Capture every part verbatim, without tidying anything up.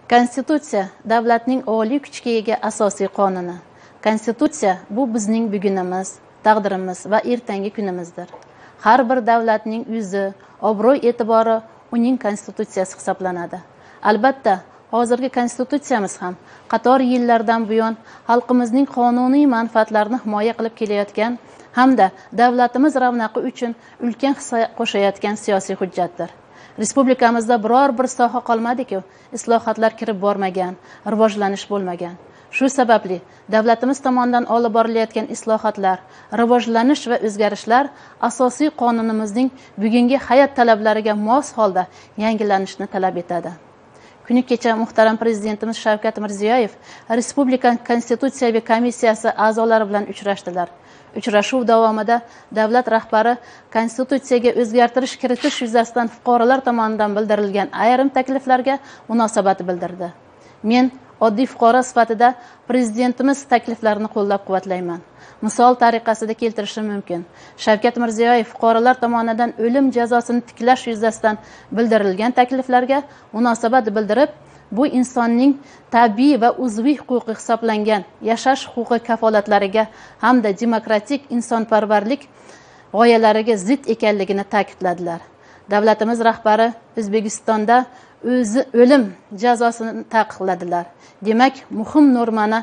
Konstitutsiya davlatning oliy kuchga ega asosiy qonuni. Konstitutsiya bu bizning bugunimiz, taqdirimiz va ertangi kunimizdir. Har bir davlatning yuzi, obro'y e'tibori uning konstitutsiyasi hisoblanadi. Albatta, hozirgi konstitutsiyamiz ham qator yillardan buyon xalqimizning qonuniy manfaatlarini himoya qilib kelayotgan hamda davlatimiz ravnaqi uchun ulkan hissa qo'shayotgan siyosiy hujjatdir. Respublikamizda biror bir soha qolmadiki, islohotlar kirib bormagan, rivojlanish bo'lmagan. Shu sababli davlatimiz tomonidan olib borilayotgan islohotlar, rivojlanish va o'zgarishlar asosiy qonunimizning bugungi hayot talablariga mos holda yangilanishni talab etadi. Kuni kecha muhtaram prezidentimiz Shavkat Mirziyoyev Respublika Konstitutsiyaviy komissiyasi a'zolari bilan uchrashdilar. Uchrashuv davomida davlat rahbari Konstitutsiyaga o'zgartirish kiritish yuzasidan fuqarolar tomonidan bildirilgan ayrim takliflarga munosabat bildirdi. Men oddiy fuqaro sifatida prezidentimiz takliflarini qo'llab-quvvatlayman. Misol tariqasida keltirishim mumkin. Shavkat Mirziyoyev fuqarolar tomonidan o'lim jazosini tiklash yuzasidan bildirilgan takliflarga munosabat bildirib, bu insonning tabiiy va uzviy huquqi hisoblangan yashash huquqi kafolatlariga hamda demokratik insonparvarlik g'oyalariga zid ekanligini ta'kidladilar. Davlatimiz rahbari O'zbekistonda o'zi o'lim jazosini taqiqladilar. Demak, muhim normani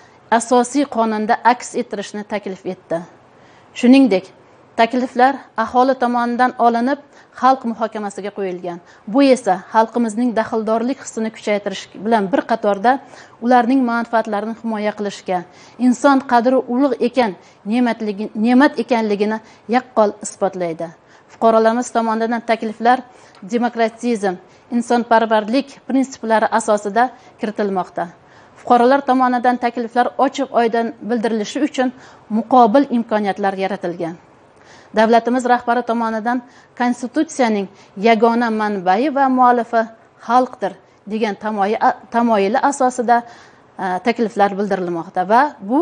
asosiy qonunda aks ettirishni taklif etdi. Shuningdek, takliflar aholi tomonidan olinib, xalq muhokamasiga qo'yilgan. Bu esa xalqimizning daxldorlik hissini kuchaytirish bilan bir qatorda ularning manfaatlarini himoya qilishga, inson qadri ulug' ekan, ne'matligi, ne'mat ekanligini yaqqol isbotlaydi. Fuqarolarimiz tomonidan takliflar demokratizm, insonparvarlik prinsiplari asosida kiritilmoqda. Fuqarolar tomonidan takliflar ochiq-oydin bildirilishi uchun muqobil imkoniyatlar yaratilgan. Davlatimiz rahbari tomonidan Konstitutsiyaning yagona manbai va muallifi xalqdir degan tamoyili asosida takliflar bildirilmoqda va bu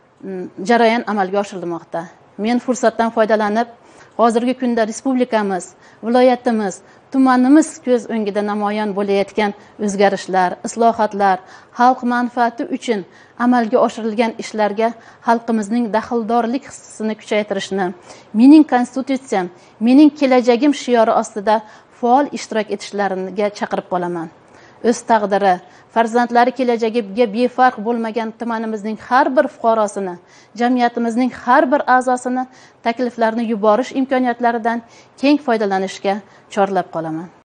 jarayon amalga oshirilmoqda. Men fursatdan foydalanib, hozirgi kunda respublikamiz, viloyatimiz, tumanimiz ko'z o'ngida namoyon bo'layotgan o'zgarishlar, islohotlar, xalq manfaati uchun amalga oshirilgan ishlarga xalqimizning daxldorlik hissini kuchaytirishni, mening konstitutsiyam, mening kelajagim shiori ostida faol ishtirok etishlariga chaqirib qolaman. O'z taqdiri, farzandlari kelajagiga befarq bo'lmagan tumanimizning har bir fuqarosini, jamiyatimizning har bir a'zosini takliflarni yuborish imkoniyatlaridan keng foydalanishga chorlab qolaman.